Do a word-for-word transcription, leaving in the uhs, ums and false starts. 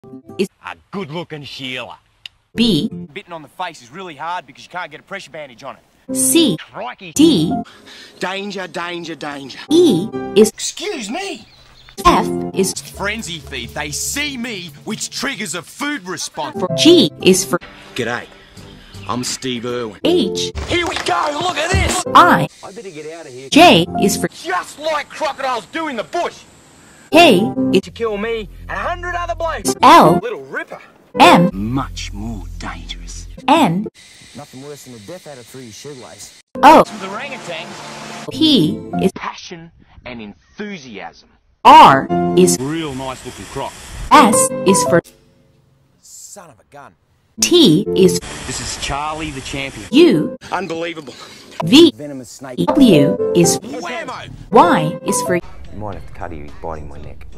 is A good-looking Sheila. B. Bitten on the face is really hard because you can't get a pressure bandage on it. C. Crikey. D. Danger, danger, danger. E is Excuse me. F is Frenzy feed. They see me, which triggers a food response. for G is for G'day. I'm Steve Irwin. H. Here we go. Look at this. I. I better get out of here. J is for Just like crocodiles do in the bush. K is To kill me and a hundred other blokes. L. Little Ripper. M. Much more dangerous. N. Nothing worse than the death adder through your shoelace. O. The orangutan. P is Passion and enthusiasm. R is Real nice looking croc. S is for Son of a gun. T is This is Charlie the champion. U. Unbelievable. V. Venomous snake. W is Whammo! Y is for You might have to cut you, he's biting my neck.